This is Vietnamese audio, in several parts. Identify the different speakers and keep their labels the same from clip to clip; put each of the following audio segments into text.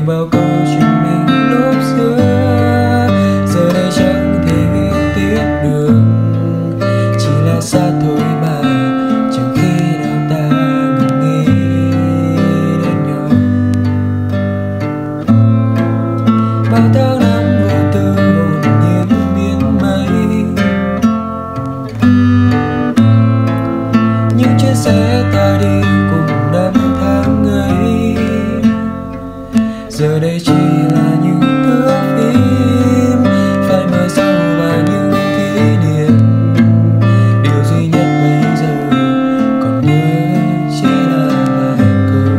Speaker 1: bao câu chuyện mình lúc xưa, giờ đây chẳng thể tiếp được, chỉ là xa thôi mà chẳng khi nào ta ngừng nghĩ đến nhau. Bao tháng năm vô tư hồn nhiên biến mấy, những chuyến xe ta đi cùng năm tháng ấy, giờ đây chỉ là những thước phim phải mở sâu vào những kỷ niệm. Điều duy nhất bây giờ còn nhớ chỉ là vài câu.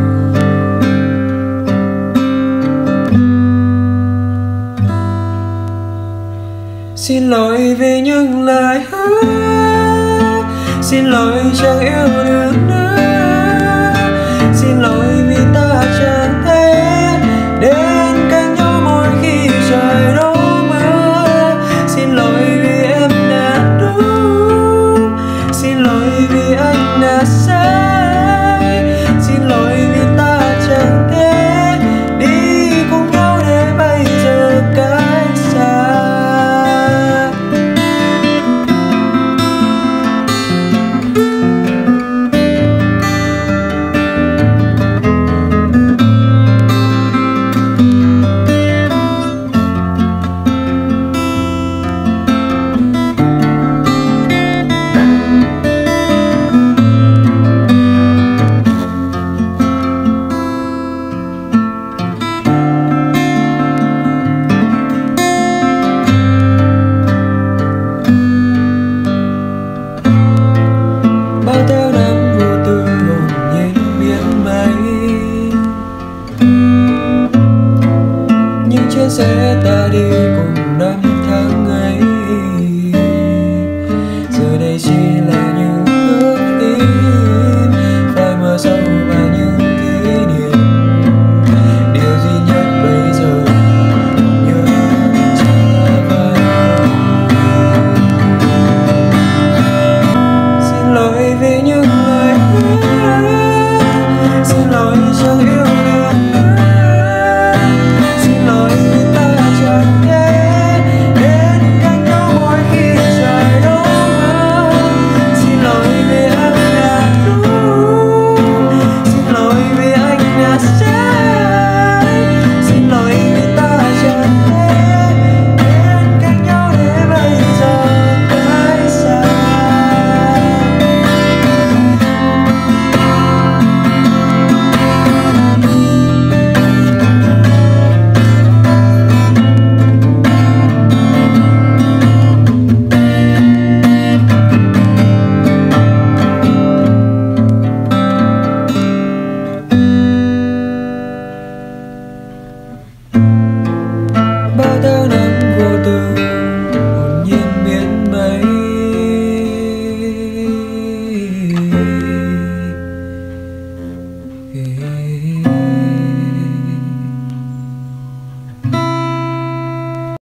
Speaker 1: Xin lỗi vì những lời hứa, xin lỗi chẳng yêu